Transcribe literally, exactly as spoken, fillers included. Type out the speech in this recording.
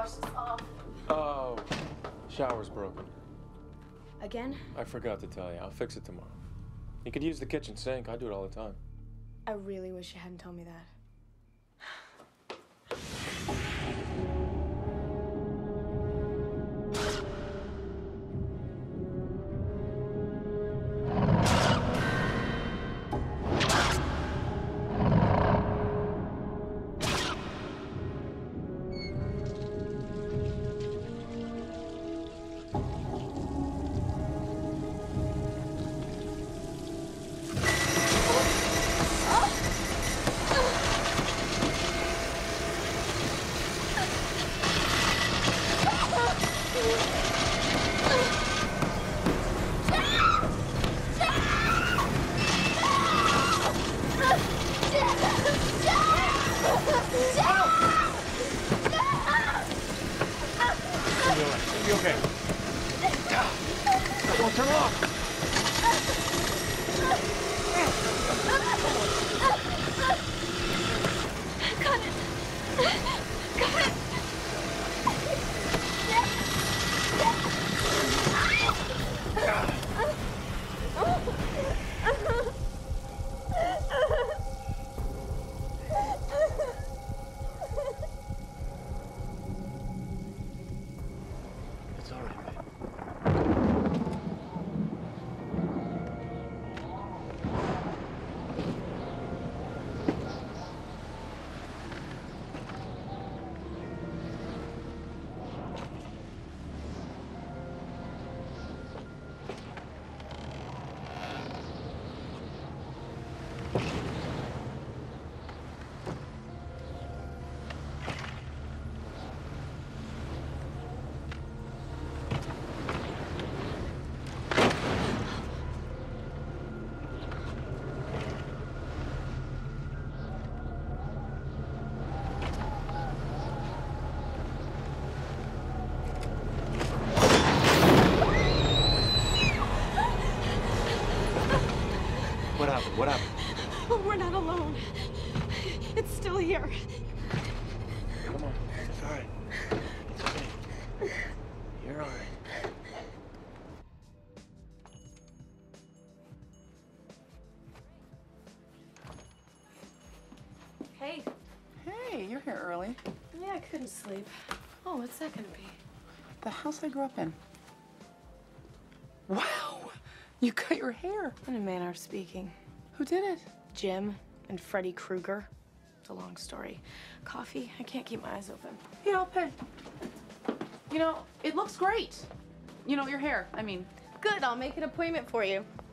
gosh, it's off. Oh, shower's broken. Again? I forgot to tell you. I'll fix it tomorrow. You could use the kitchen sink. I do it all the time. I really wish you hadn't told me that. You okay? Don't turn off. Got it. Got it. It's all right, babe. What happened? What happened? We're not alone. It's still here. Come on. It's all right. It's okay. You're all right. Hey. Hey, you're here early. Yeah, I couldn't sleep. Oh, what's that gonna be? The house I grew up in. Wow! You cut your hair. In a manner of speaking. Who did it? Jim and Freddy Krueger. It's a long story. Coffee? I can't keep my eyes open. Yeah, I'll pay. You know, it looks great. You know, your hair, I mean. Good, I'll make an appointment for you.